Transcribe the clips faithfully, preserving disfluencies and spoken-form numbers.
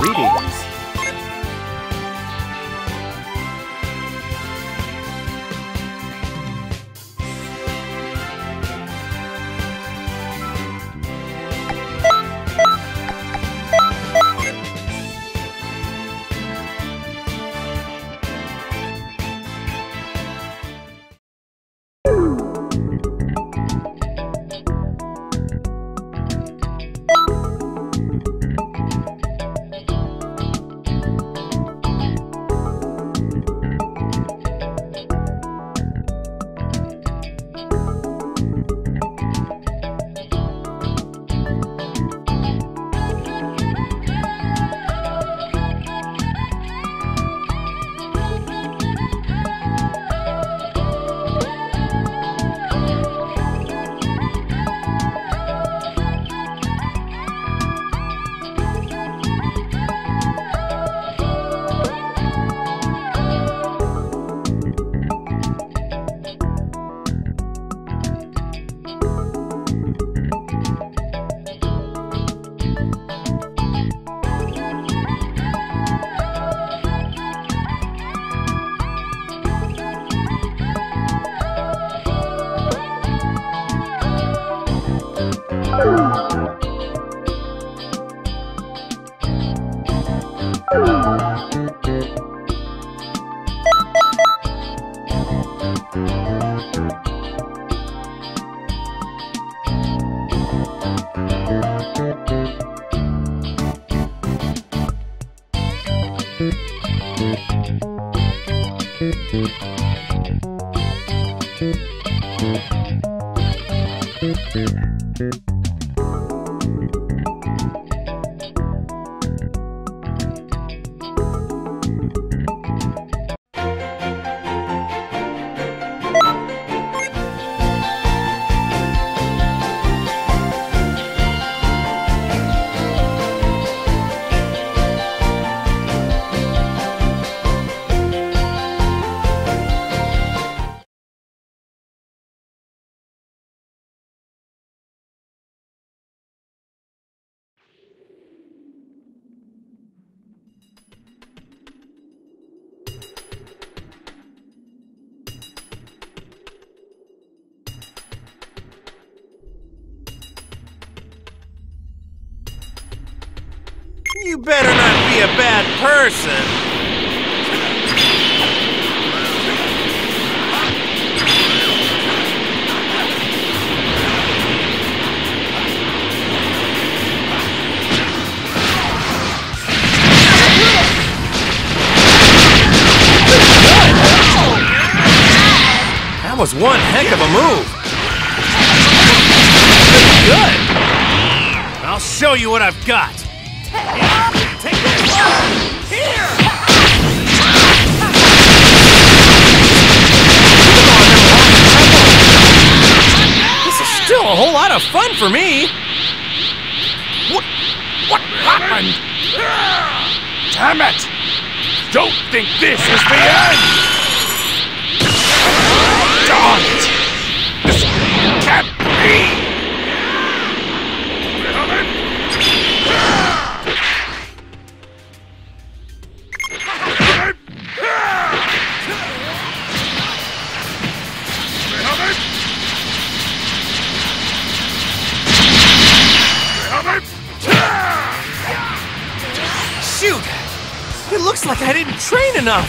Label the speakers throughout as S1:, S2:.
S1: Greetings. You better not be a bad person. That was one heck of a move. Good. I'll show you what I've got. Take this! Here! This is still a whole lot of fun for me.
S2: What? What happened? Damn it! Don't think this is the end! Darn it! This can't be!
S1: Shoot! It looks like I didn't train enough!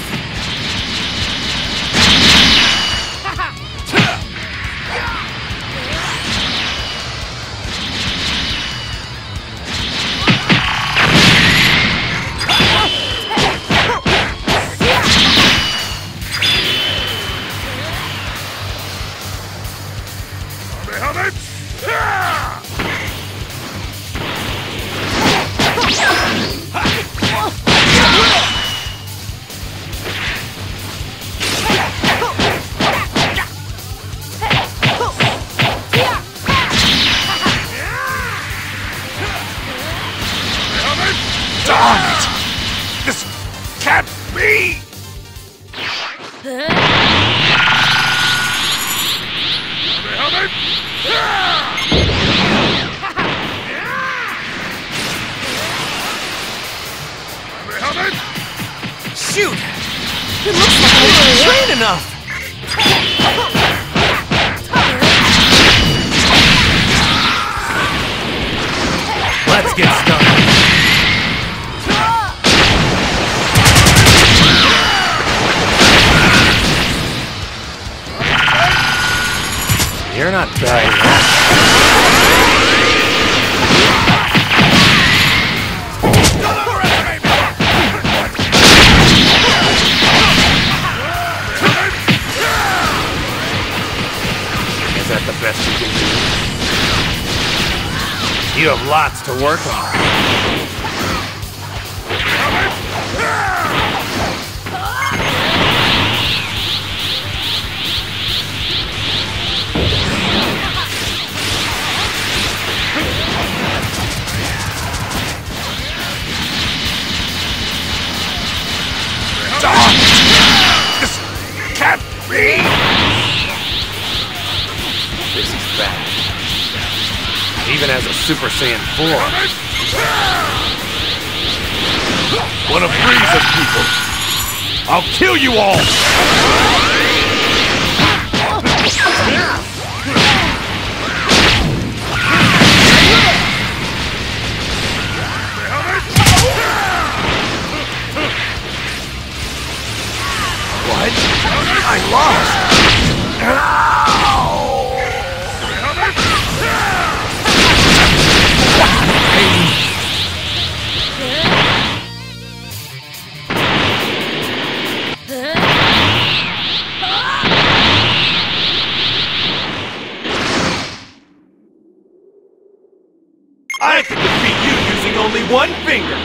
S2: Darn it! This can't be!
S1: enough! Let's get started. You're not bad. Is that the best you can do? You have lots to work on.
S2: This can't be!
S1: This is bad. Even as a Super Saiyan four.
S2: One of Frieza's people! I'll kill you all!
S1: What? I lost!
S2: I can defeat you using only one finger!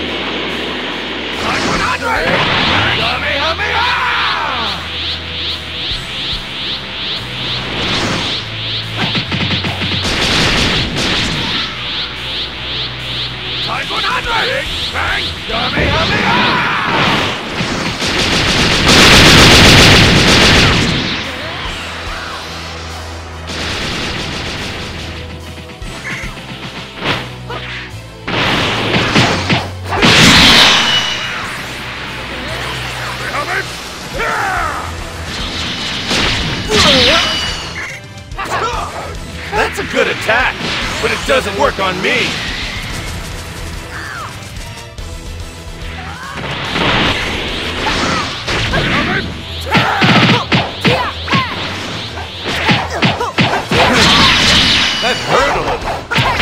S1: That's a good attack, but it doesn't work on me. That hurt a little.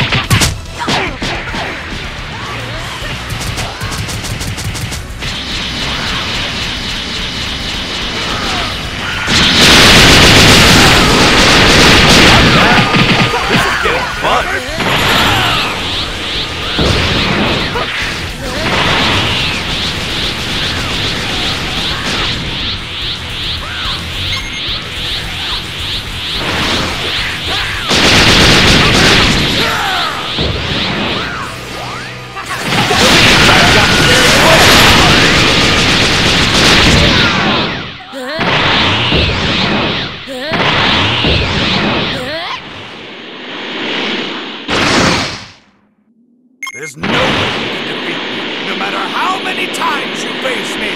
S1: This is getting fun.
S2: There's no way you can defeat me, no matter how many times you face me!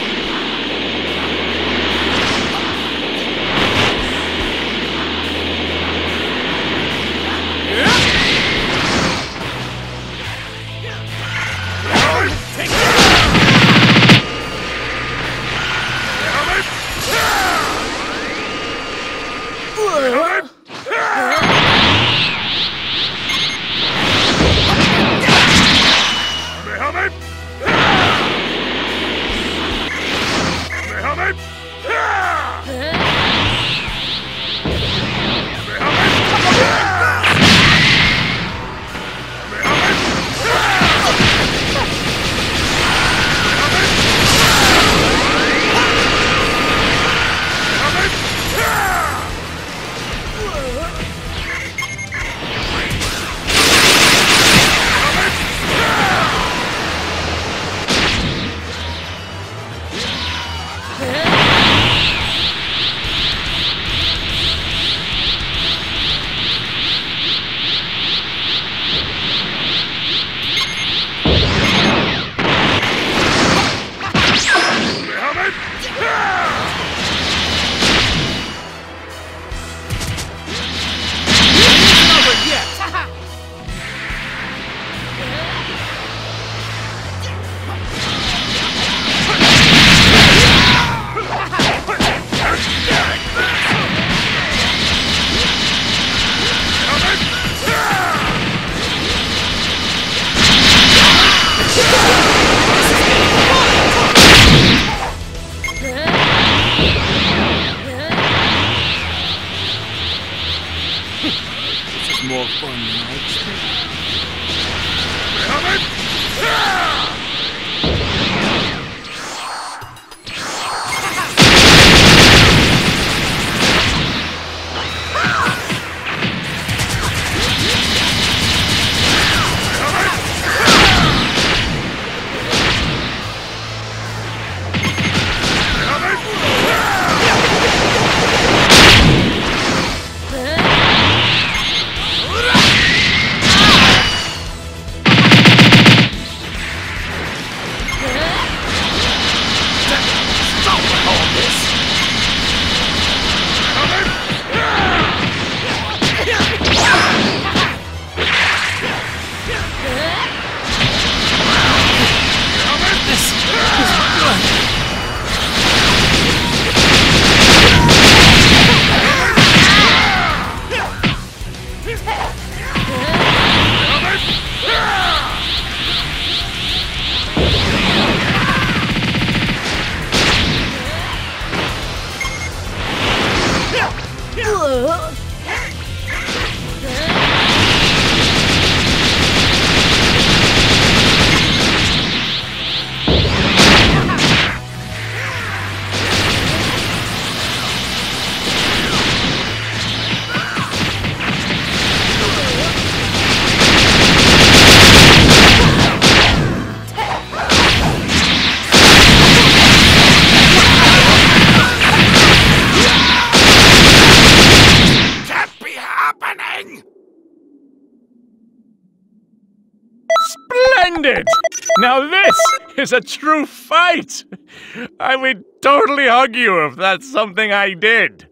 S2: Take it!
S1: more fun than I expected.
S2: Splendid! Now this is a true fight! I would totally hug you if that's something I did.